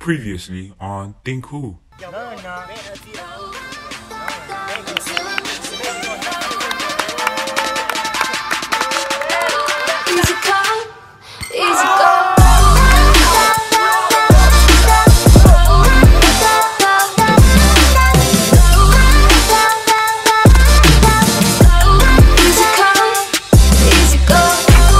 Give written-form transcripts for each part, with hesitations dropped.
Previously on Think Who. No, no. Easy come, easy go. Easy come, easy go.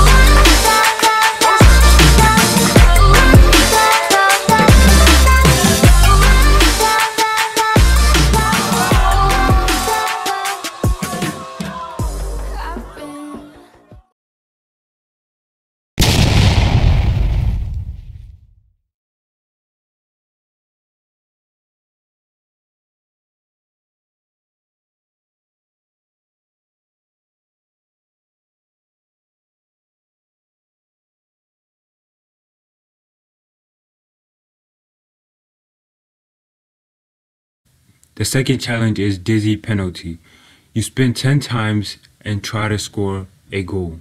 The second challenge is Dizzy Penalty. You spin 10 times and try to score a goal.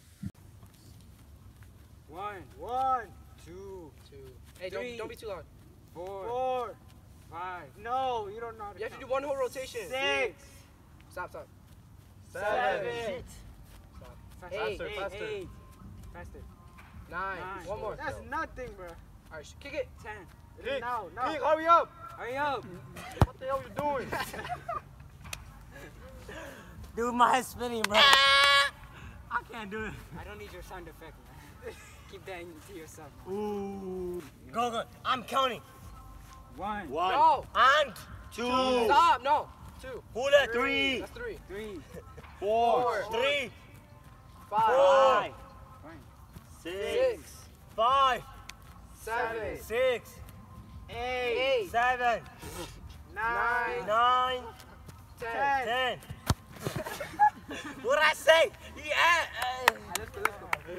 One, two. Hey, don't be too loud. Four, five. No, you don't know how to You have to count. do one whole rotation. 6, Stop. 7, Eight. Faster. 9. One more. That's nothing, bro. Alright, kick it. 10. Kick. Now. Kick, hurry up. Hurry up. What the hell you doing? Dude, my head's spinning, bro. I can't do it. I don't need your sound effect, man. Keep that to yourself, man. Ooh. Go. I'm counting. One. No. And 2. Stop. No. 2. Who that? 3. That's 3. 4. 3. 5. 6. 6. 5. 7. 6. 8. 7. 9. 10. 10. What'd I say? Let's go.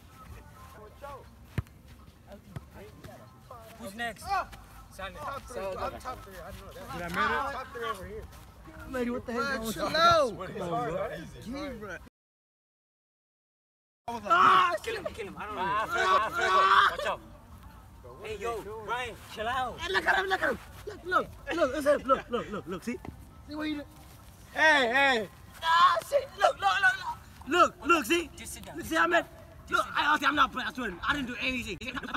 Who's next? Simon. So, Top 3. I know that. Did I made it? Top 3 over here. Lady, what the hell is Chill going out. on? Come on, bro. Easy. Kill him. I don't Ah, know. Watch out. Hey, yo, Brian, chill out. Hey, look at him. Look, see? See what you do? Hey. Ah, shit. Look, see? Just sit down. Look, see how I meant? Look, I'm not playing. I swear, I didn't do anything.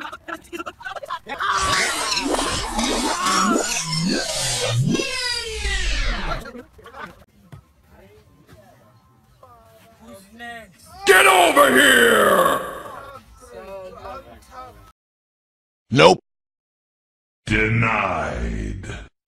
Who's next? Get over here! Nope. Denied.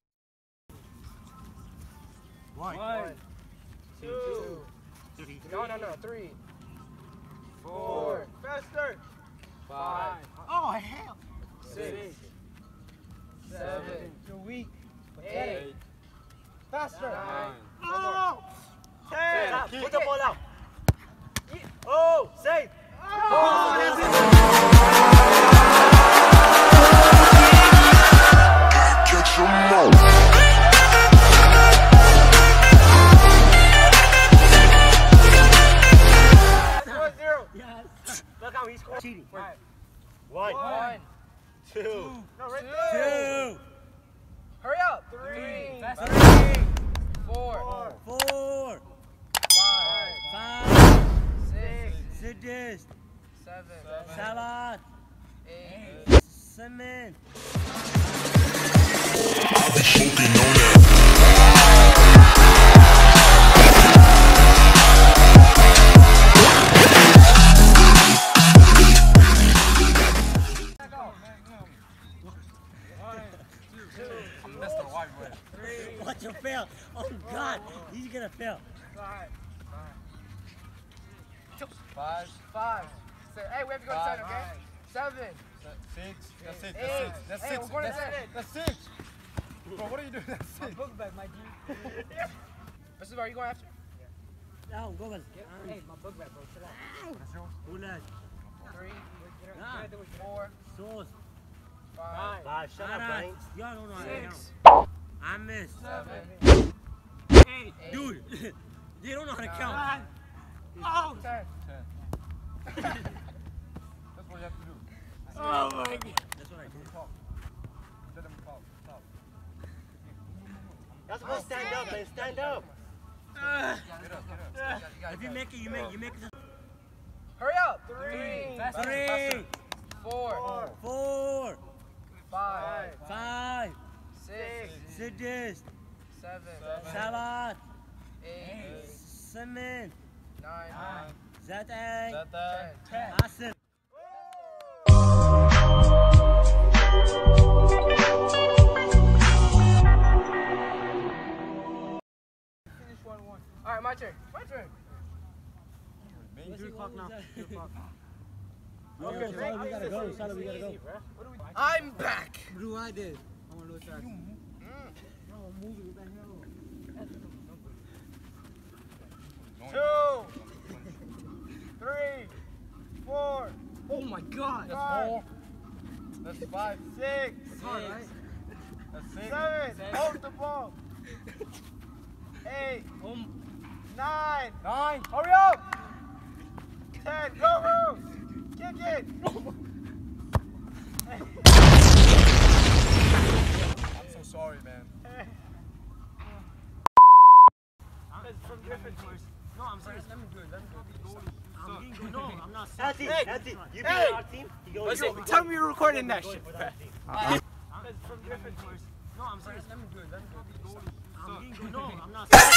1, 2. No. 3. 4. Faster. 5. Oh, hell. 6. 7. You're weak. 8. Faster. 9. Oh! 10. Put the ball out. Oh, save. Catch 'em all. Yes. Look how he scored. Cheating. 1. 2. No, right 2. Hurry up. 3. Faster. 4. 4. 5. 5. 6. 6. 7. 7. 8. 7. I'll be smoking on that. Watch him fail. Oh, God. He's going to fail. 5. 5. Hey, we have to go to 7, okay? 7. 6. That's it. Eight. That's Hey, 6. we're going to 10. That's 6. Bro, what are you doing? That's 6. Book bag, my G. Mrs. Bar, are you going after? No, go on. Hey, my book bag, bro. Chill out. Who that? 3. Nah. 4. Sauce. 5. 5. Shut up, Brian. Y'all don't know how to 6. count. I missed. 7. Hey, dude. They don't know how to count. 10. That's what you have to do. Oh, my God. That's what I do. You're supposed to stand up, man. Stand up. If you make it, you make it. Hurry up. 3, 4, 5, 6, 6, 7, 7, 8, 8, 9, 10, 10. 10. Finish 1-1. Alright, my turn. My turn. 3 o'clock now. 3 o'clock. Okay, we gotta go. Son, we gotta go. I'm back. What do I did? I want to know shots. Bro, move it. What the hell? 2, 3, 4. Oh my god! That's 4. That's 5, 6. It's hard, right? That's 7. Hold the ball. 8, 9. 9. Hurry up. 10. Go, Rose. Kick it. I'm so sorry, man. From different teams. No, I'm serious. Let me do it. No, I'm not serious. Hey, you be on our team. Listen, tell me you're recording that shit. From different teams. No, I'm serious. Let me do it. No, I'm not serious.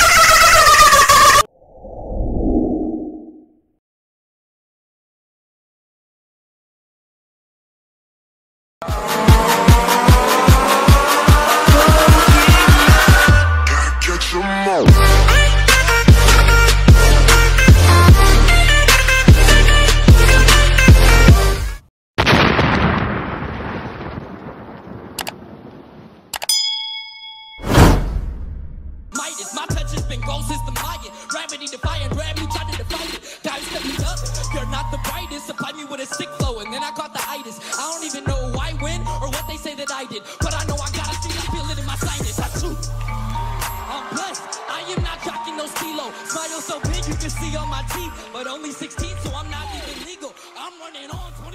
Get some more. My touch has been gold since the Mayan. Gravity defying, grab you, trying to define it. Time stepping up, you're not the brightest. Supply me with a sick flow, and then I caught the itis. I don't even know why, when, or what they say that I did. But I know I gotta see, I feel it in my sinus. I'm blessed, I am not jocking those kilos. Smile so big you can see on my teeth, but only 16, so I'm not even legal. I'm running on.